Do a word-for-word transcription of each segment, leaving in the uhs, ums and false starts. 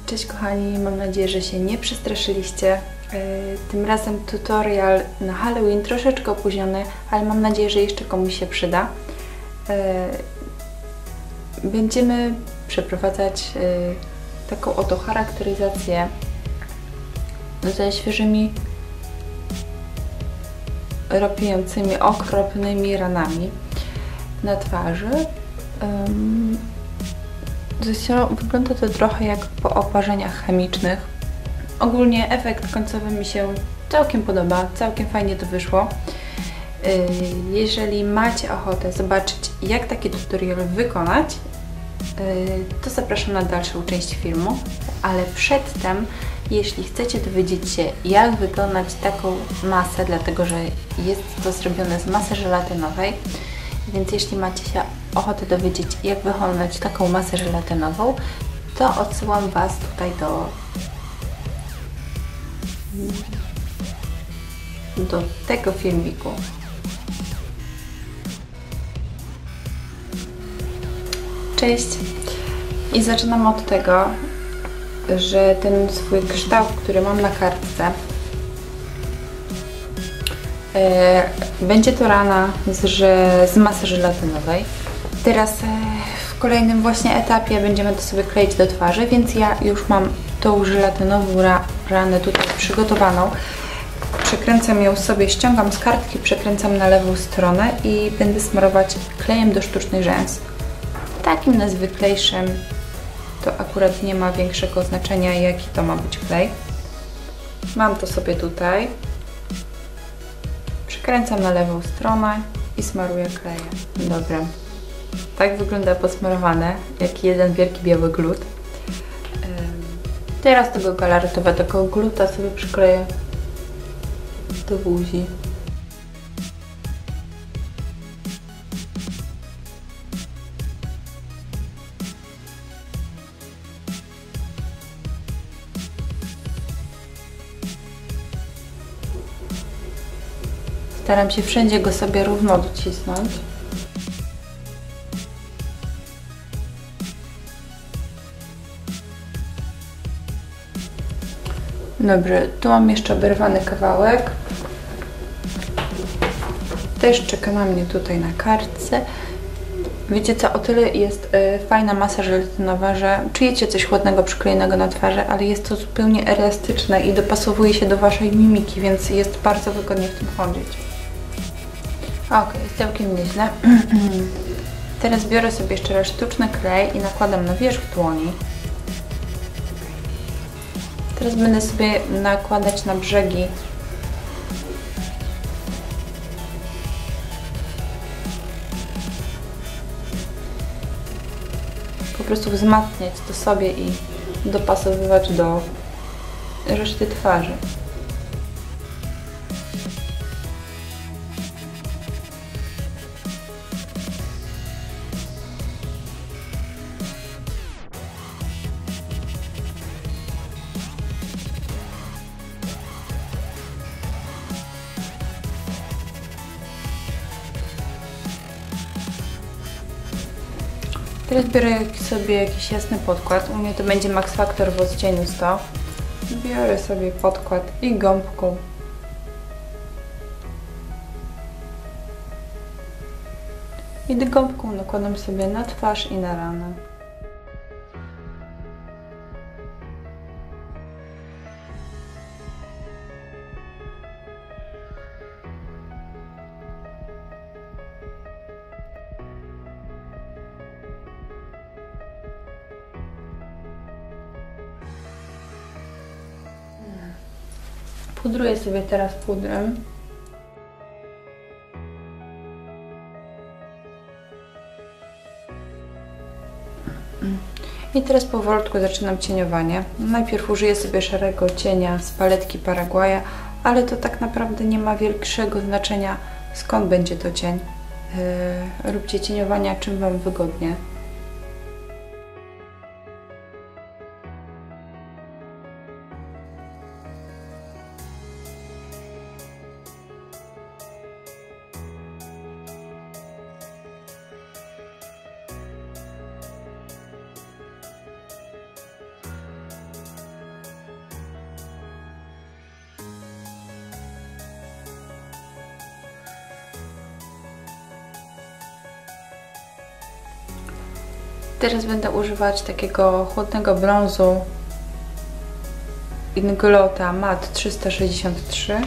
Cześć kochani, mam nadzieję, że się nie przestraszyliście. Tym razem tutorial na Halloween, troszeczkę opóźniony, ale mam nadzieję, że jeszcze komuś się przyda. Będziemy przeprowadzać taką oto charakteryzację ze świeżymi, ropiącymi, okropnymi ranami na twarzy. Wygląda to trochę jak po oparzeniach chemicznych. Ogólnie efekt końcowy mi się całkiem podoba, całkiem fajnie to wyszło. Jeżeli macie ochotę zobaczyć, jak taki tutorial wykonać, to zapraszam na dalszą część filmu, ale przedtem, jeśli chcecie dowiedzieć się, jak wykonać taką masę, dlatego że jest to zrobione z masy żelatynowej, więc jeśli macie się ochotę dowiedzieć, jak wykonać taką masę żelatynową, to odsyłam Was tutaj do, do tego filmiku. Cześć! I zaczynam od tego, że ten swój kształt, który mam na kartce, yy, będzie to rana z, że, z masy żelatynowej. Teraz yy, w kolejnym właśnie etapie będziemy to sobie kleić do twarzy, więc ja już mam tą żelatynową ra, ranę tutaj przygotowaną. Przekręcam ją sobie, ściągam z kartki, przekręcam na lewą stronę i będę smarować klejem do sztucznych rzęs. Takim najzwyklejszym, to akurat nie ma większego znaczenia, jaki to ma być klej. Mam to sobie tutaj. Przekręcam na lewą stronę i smaruję klejem. Dobra. Tak wygląda posmarowane, jak jeden wielki biały glut. Teraz tego galaretowego gluta sobie przykleję do buzi. Staram się wszędzie go sobie równo docisnąć. Dobrze, tu mam jeszcze oberwany kawałek. Też czeka na mnie tutaj na kartce. Wiecie co, o tyle jest y, fajna masa żelatynowa, że czujecie coś chłodnego przyklejonego na twarzy, ale jest to zupełnie elastyczne i dopasowuje się do Waszej mimiki, więc jest bardzo wygodnie w tym chodzić. Ok, jest całkiem nieźle. Teraz biorę sobie jeszcze raz sztuczny klej i nakładam na wierzch dłoni. Teraz będę sobie nakładać na brzegi po prostu wzmacniać to sobie i dopasowywać do reszty twarzy. Teraz biorę sobie jakiś jasny podkład. U mnie to będzie Max Factor w odcieniu sto. Biorę sobie podkład i gąbką i gąbką nakładam sobie na twarz i na ranę. Pudruję sobie teraz pudrem. I teraz powolutku zaczynam cieniowanie. Najpierw użyję sobie szarego cienia z paletki Paraguaya, ale to tak naprawdę nie ma większego znaczenia, skąd będzie to cień. Yy, róbcie cieniowania czym Wam wygodnie. Teraz będę używać takiego chłodnego brązu Inglota Matte trzysta sześćdziesiąt trzy.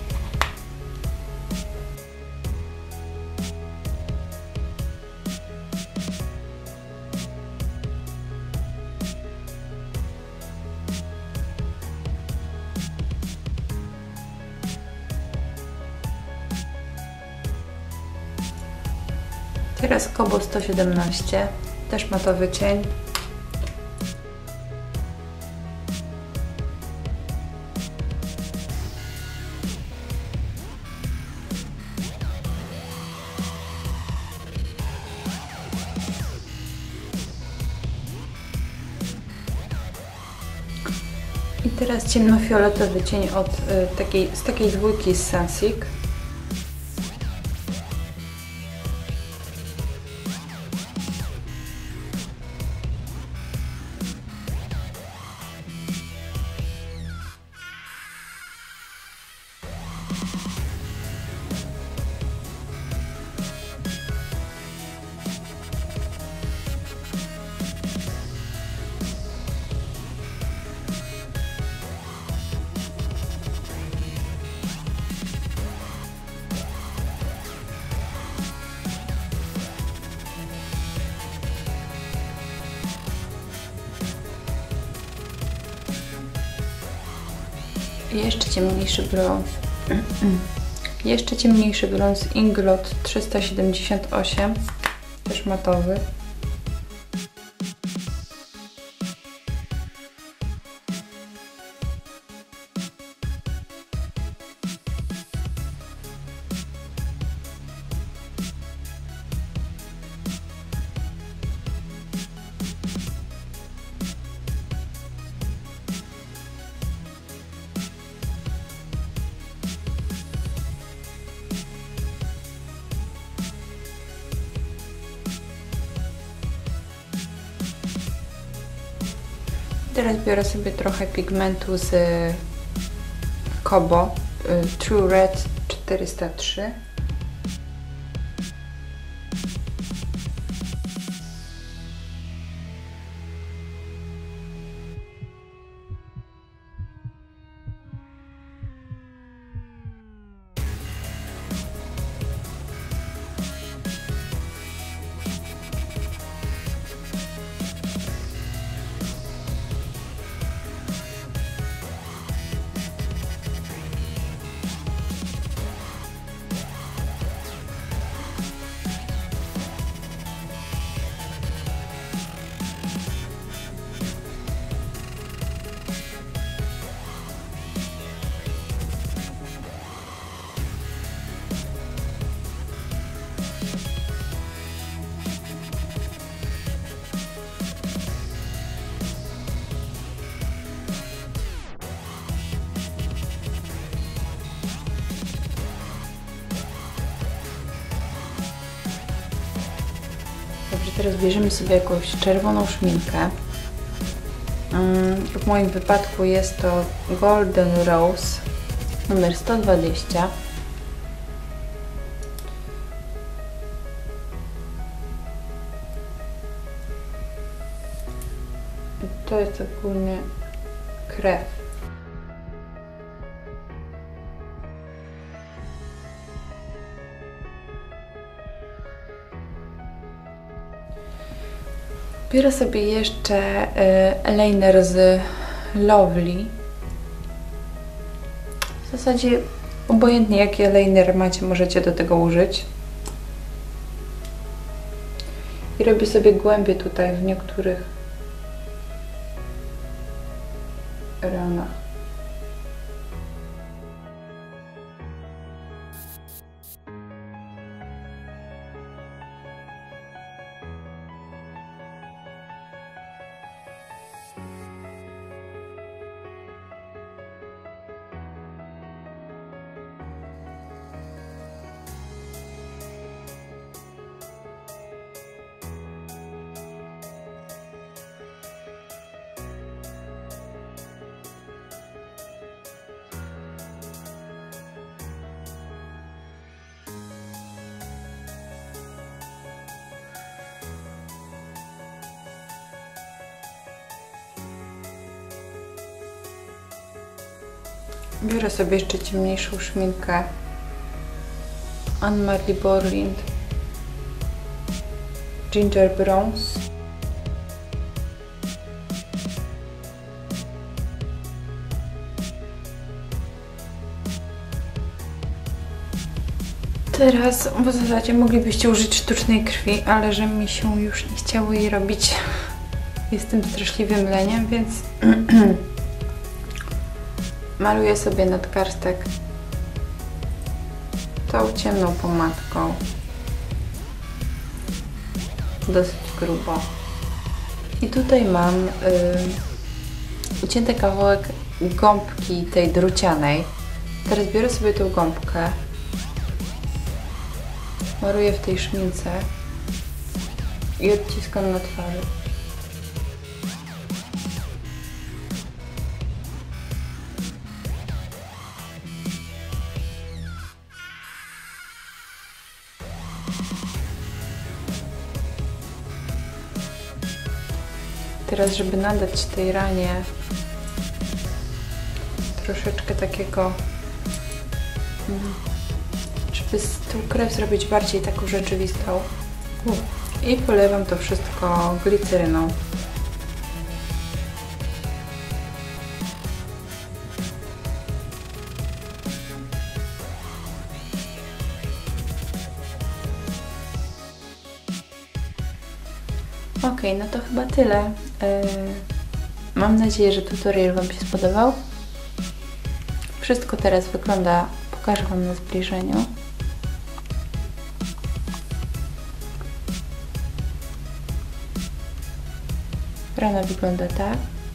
Teraz Kobo sto siedemnaście, też matowy cień. I teraz ciemnofioletowy cień od y, takiej, z takiej dwójki z Sensic. Jeszcze ciemniejszy brąz. Jeszcze ciemniejszy brąz Inglot trzysta siedemdziesiąt osiem, też matowy. Teraz biorę sobie trochę pigmentu z Kobo True Red czterysta trzy. Dobrze, teraz bierzemy sobie jakąś czerwoną szminkę. W moim wypadku jest to Golden Rose numer sto dwadzieścia. To jest ogólnie krew. Biorę sobie jeszcze y, eyeliner z Lovely. W zasadzie obojętnie jaki eyeliner macie, możecie do tego użyć. I robię sobie głębie tutaj w niektórych ranach. Biorę sobie jeszcze ciemniejszą szminkę Anne-Marie Borlind Ginger Bronze. Teraz w zasadzie moglibyście użyć sztucznej krwi, ale że mi się już nie chciało jej robić. Jestem straszliwym leniem, więc maluję sobie nadgarstek tą ciemną pomadką. Dosyć grubo. I tutaj mam y, ucięty kawałek gąbki tej drucianej. Teraz biorę sobie tą gąbkę, maluję w tej szmince i odciskam na twarzy. Teraz, żeby nadać tej ranie troszeczkę takiego, żeby tą krew zrobić bardziej taką rzeczywistą, i polewam to wszystko gliceryną. Ok, no to chyba tyle. Yy, mam nadzieję, że tutorial Wam się spodobał. Wszystko teraz wygląda, pokażę Wam na zbliżeniu. Rana wygląda tak.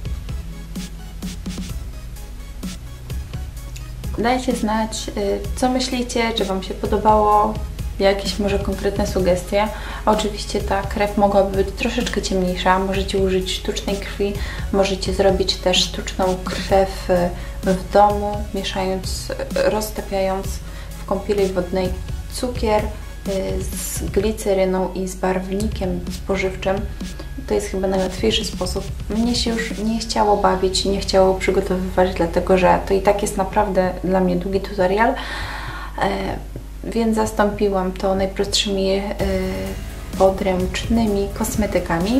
Dajcie znać, yy, co myślicie, czy Wam się podobało. Jakieś może konkretne sugestie. Oczywiście ta krew mogłaby być troszeczkę ciemniejsza. Możecie użyć sztucznej krwi, możecie zrobić też sztuczną krew w domu, mieszając, roztapiając w kąpieli wodnej cukier z gliceryną i z barwnikiem spożywczym. To jest chyba najłatwiejszy sposób. Mnie się już nie chciało bawić, nie chciało przygotowywać, dlatego że to i tak jest naprawdę dla mnie długi tutorial. Więc zastąpiłam to najprostszymi yy, podręcznymi kosmetykami.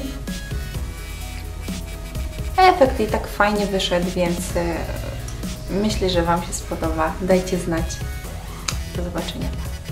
Efekt i tak fajnie wyszedł, więc yy, myślę, że Wam się spodoba. Dajcie znać. Do zobaczenia.